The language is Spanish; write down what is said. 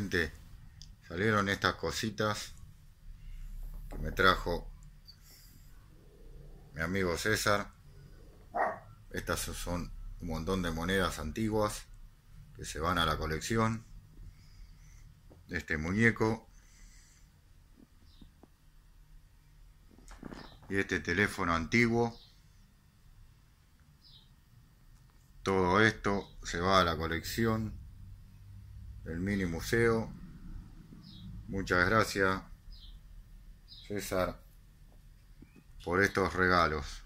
gente, salieron estas cositas que me trajo mi amigo César. Estas son un montón de monedas antiguas que se van a la colección. Este muñeco y este teléfono antiguo. Todo esto se va a la colección del mini museo. Muchas gracias, César, por estos regalos.